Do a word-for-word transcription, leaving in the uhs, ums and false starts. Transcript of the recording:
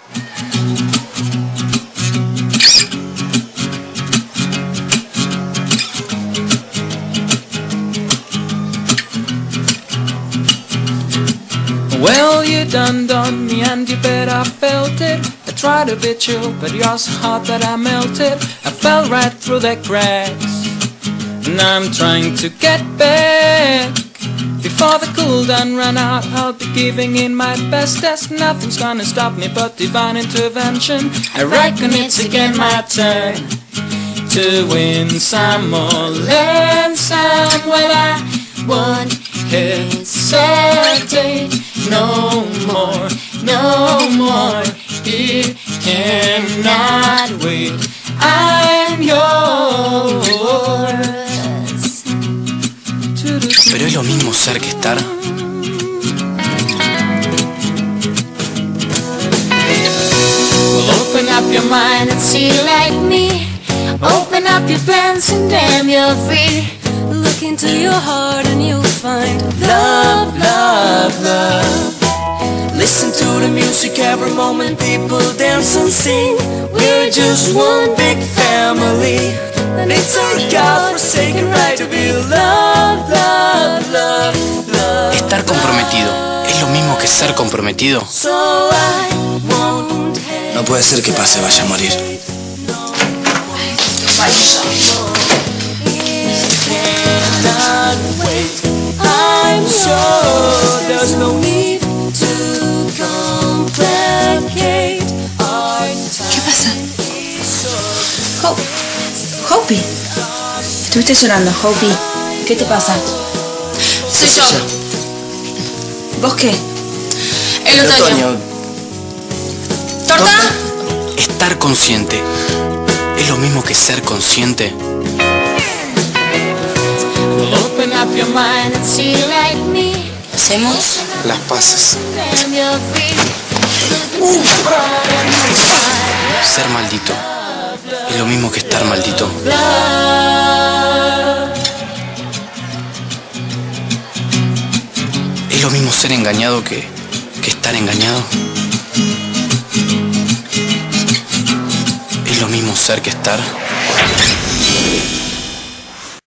Well, you done done me and you bet I felt it. I tried to be chill, but you're so hot that I melted. I fell right through the cracks, and I'm trying to get back. Before the cool down run out, I'll be giving in my best. As nothing's gonna stop me but divine intervention. I reckon it's again my turn to win some or learn some. Well, I won't hesitate no more, no more. It cannot wait. I'm yours. Pero es lo mismo ser que estar. Well, open up your mind and see like me. Open up your plans and damn, you're free. Look into your heart and you'll find Love, love, love. Listen to the music every moment, people dance and sing. We're just one big family, and it's our God-forsaken right to be loved, love, love, love. Estar comprometido es lo mismo que ser comprometido. So I won't No puede ser que pase, vaya a morir. cannot wait. I'm sure there's no need to complicate our ¿Qué pasa? Hope. Hopi. Estuviste llorando, Hopi. ¿Qué te pasa? Soy yo, ¿Vos qué? el otoño. ¿Torta? Estar consciente es lo mismo que ser consciente. Well, open up your mind and see like me. ¿Hacemos? Las paces. Damn, you're free. Ser maldito es lo mismo que estar maldito. Es lo mismo ser engañado que, que estar engañado. Es lo mismo ser que estar.